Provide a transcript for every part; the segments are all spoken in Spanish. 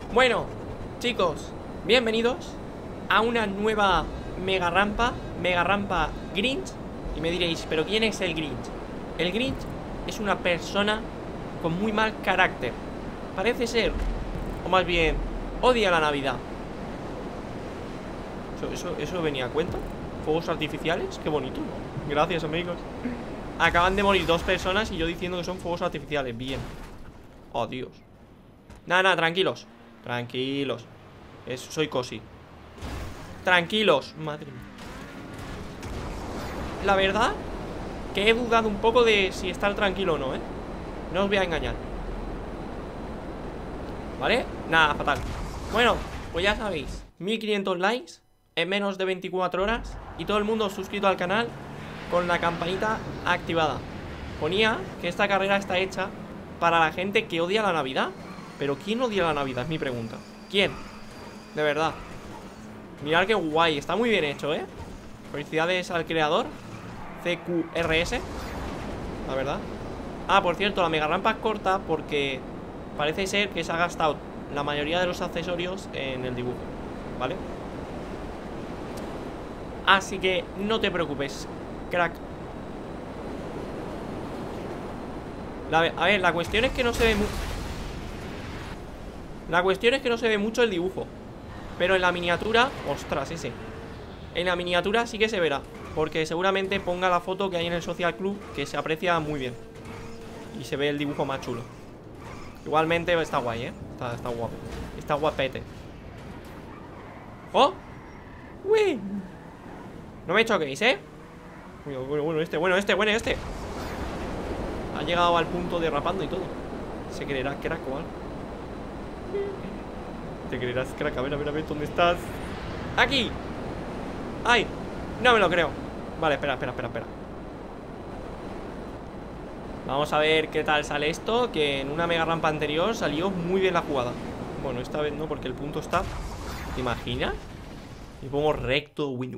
Bueno, chicos, bienvenidos a una nueva mega rampa Grinch. Y me diréis, ¿pero quién es el Grinch? El Grinch es una persona con muy mal carácter. Parece ser, o más bien, odia la Navidad. ¿Eso venía a cuenta? ¿Fuegos artificiales? Qué bonito, ¿no? Gracias, amigos. Acaban de morir 2 personas y yo diciendo que son fuegos artificiales. Bien. Oh, Dios. Nada, tranquilos. Tranquilos. Soy cosi. Tranquilos. Madre mía. La verdad que he dudado un poco de si estar tranquilo o no, ¿eh? No os voy a engañar. ¿Vale? Nada, fatal. Bueno, pues ya sabéis, 1500 likes en menos de 24 horas y todo el mundo suscrito al canal con la campanita activada. Ponía que esta carrera está hecha para la gente que odia la Navidad. Pero ¿quién odia la Navidad? Es mi pregunta. ¿Quién? De verdad. Mirad qué guay, está muy bien hecho, ¿eh? Felicidades al creador CQRS. La verdad. Ah, por cierto, la mega rampa es corta porque parece ser que se ha gastado la mayoría de los accesorios en el dibujo, ¿vale? Así que no te preocupes, crack. A ver, la cuestión es que no se ve mucho. La cuestión es que no se ve mucho el dibujo. Pero en la miniatura, ostras, ese. En la miniatura sí que se verá, porque seguramente ponga la foto que hay en el Social Club, que se aprecia muy bien y se ve el dibujo más chulo. Igualmente está guay, ¿eh? Está guapo. Está guapete. ¡Oh! ¡Uy! No me choquéis, ¿eh? Bueno, este ha llegado al punto derrapando y todo. Se creerá crack o algo. Te creerás crack, a ver, ¿dónde estás? ¡Aquí! ¡Ay! No me lo creo. Vale, espera. Vamos a ver qué tal sale esto. Que en una mega rampa anterior salió muy bien la jugada. Bueno, esta vez no, porque el punto está... ¿Te imaginas? Y pongo recto. Bueno.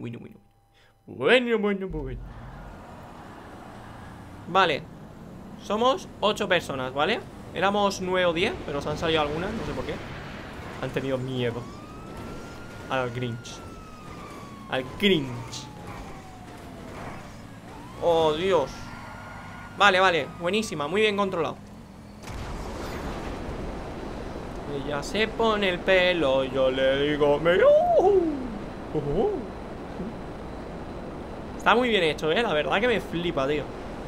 Vale. Somos 8 personas, ¿vale? Éramos 9 o 10, pero se han salido algunas, no sé por qué. Han tenido miedo al Grinch. Oh, Dios. Vale, buenísima, muy bien controlado. Ella se pone el pelo, yo le digo Está muy bien hecho, la verdad que me flipa, tío.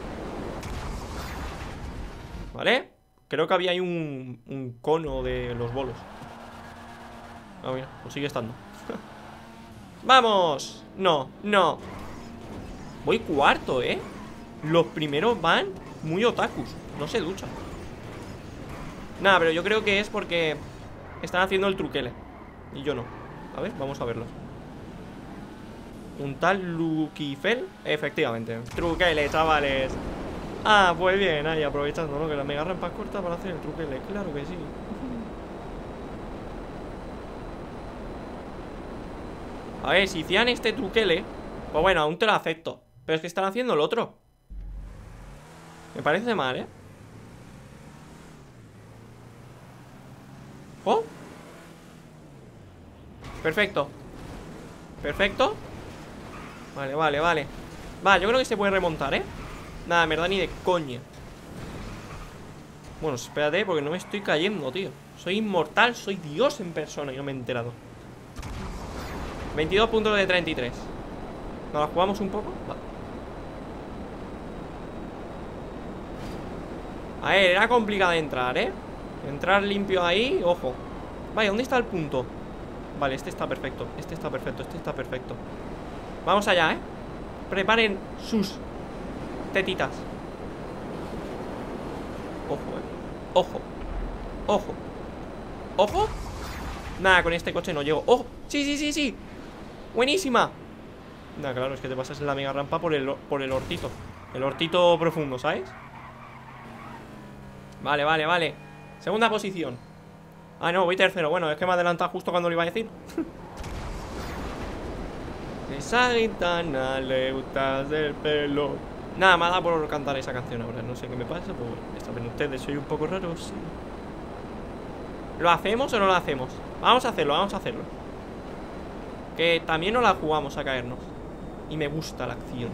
¿Vale? Creo que había ahí un cono de los bolos. Ah, mira, pues sigue estando. ¡Vamos! No. Voy cuarto, ¿eh? Los primeros van muy otakus. No se duchan. Nada, pero yo creo que es porque están haciendo el truquele y yo no. A ver, vamos a verlo. Un tal Lukifel. Efectivamente, truquele, chavales. Ah, pues bien, ahí aprovechando, ¿no? Que la mega rampa es corta para hacer el truquele. Claro que sí. A ver, si hicieran este truquele, pues bueno, aún te lo acepto. Pero es que están haciendo el otro. Me parece mal, ¿eh? ¿Oh? Perfecto. Vale. Vale, yo creo que se puede remontar, ¿eh? Nada, en verdad ni de coña. Bueno, espérate, porque no me estoy cayendo, tío. Soy inmortal, soy Dios en persona y no me he enterado. 22 puntos de 33. ¿Nos la jugamos un poco? Vale. A ver, era complicado entrar, ¿eh? Entrar limpio ahí, ojo. Vaya, ¿dónde está el punto? Vale, este está perfecto. Este está perfecto. Vamos allá, ¿eh? Preparen sus tetitas. Ojo. Nada, con este coche no llego. ¡Oh! Sí. Buenísima. Nada, claro, es que te pasas en la mega rampa por el hortito. El hortito profundo, ¿sabes? Vale. Segunda posición. Ah, no, voy tercero. Bueno, es que me ha adelantado justo cuando lo iba a decir. Esa gitana le gustas del pelo. Nada, me ha dado por cantar esa canción ahora. No sé qué me pasa, pues bueno, ya saben ustedes, soy un poco raro, sí. ¿Lo hacemos o no lo hacemos? Vamos a hacerlo, vamos a hacerlo. Que también no la jugamos a caernos. Y me gusta la acción.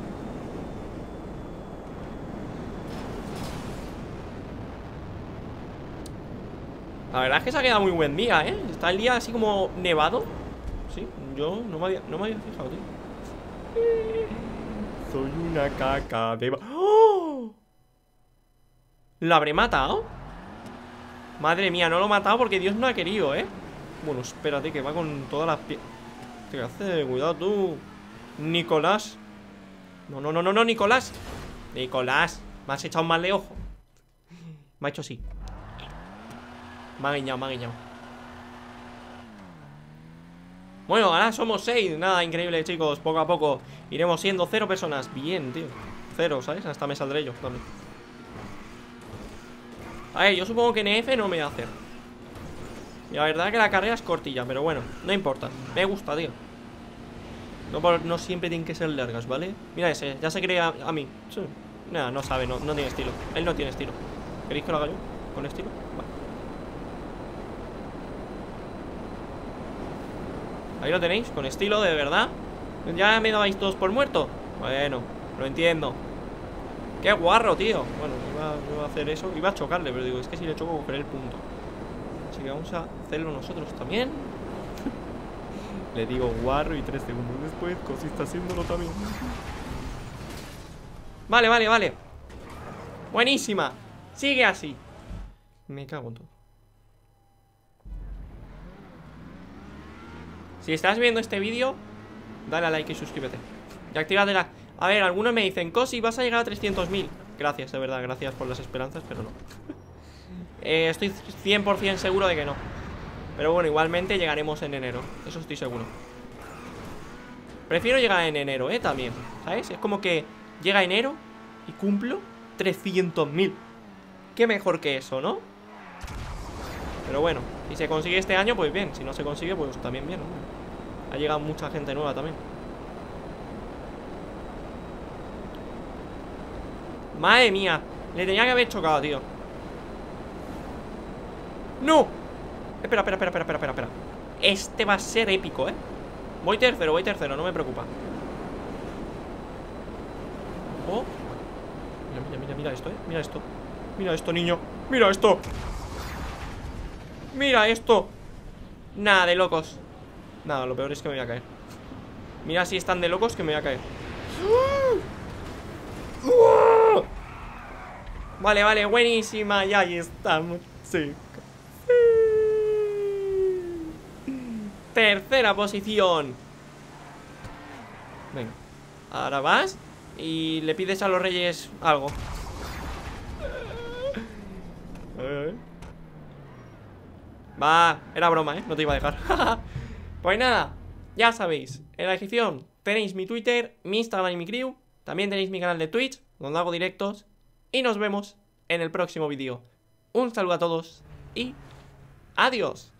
La verdad es que se ha quedado muy buen día, ¿eh? Está el día así como nevado. Sí, yo no me había fijado, tío. Soy una caca de... ¡Oh! ¿La habré matado? Madre mía, no lo he matado porque Dios no ha querido, ¿eh? Bueno, espérate, que va con todas las piezas. ¿Qué hace? Cuidado tú, Nicolás. No, no, no, no, no, Nicolás. Nicolás, me has echado un mal de ojo. Me ha hecho así. Me ha guiñado, me ha guiñado. Bueno, ahora somos 6. Nada, increíble, chicos. Poco a poco iremos siendo 0 personas. Bien, tío. 0, ¿sabes? Hasta me saldré yo también. A ver, yo supongo que NF no me va a hacer. Y la verdad que la carrera es cortilla, pero bueno, no importa. Me gusta, tío. No siempre tienen que ser largas, ¿vale? Mira ese, ya se cree a mí. Sí. Nada, no sabe, no tiene estilo. Él no tiene estilo. ¿Queréis que lo haga yo? ¿Con estilo? Vale. Ahí lo tenéis, con estilo, de verdad. Ya me dabais todos por muerto. Bueno, lo entiendo. Qué guarro, tío. Bueno, iba a hacer eso. Iba a chocarle, pero digo, es que si le choco cogeré el punto. Así que vamos a hacerlo nosotros también. Le digo guarro y 3 segundos después Cosi está haciéndolo también. Vale, vale, vale. Buenísima. Sigue así. Me cago en todo. Si estás viendo este vídeo, dale a like y suscríbete. Y actívate la... A ver, algunos me dicen, Cosi, vas a llegar a 300.000. Gracias, de verdad, gracias por las esperanzas, pero no. Estoy 100% seguro de que no. Pero bueno, igualmente llegaremos en enero. Eso estoy seguro. Prefiero llegar en enero, también, ¿sabes? Es como que llega enero y cumplo 300.000. Qué mejor que eso, ¿no? Pero bueno, si se consigue este año, pues bien. Si no se consigue, pues también bien, ¿no? Ha llegado mucha gente nueva también. Madre mía, le tenía que haber chocado, tío. ¡No! Espera. Este va a ser épico, ¿eh? Voy tercero, no me preocupa. Oh. Mira esto, Mira esto. Mira esto, niño. Mira esto. Mira esto. Nada, de locos. Nada, lo peor es que me voy a caer. Mira si están de locos que me voy a caer. Vale, vale, buenísima. Y ahí estamos, chicos. Tercera posición. Venga, ahora vas y le pides a los reyes algo. Va, era broma, no te iba a dejar. Pues nada, ya sabéis, en la descripción tenéis mi Twitter, mi Instagram y mi crew. También tenéis mi canal de Twitch, donde hago directos. Y nos vemos en el próximo vídeo. Un saludo a todos y adiós.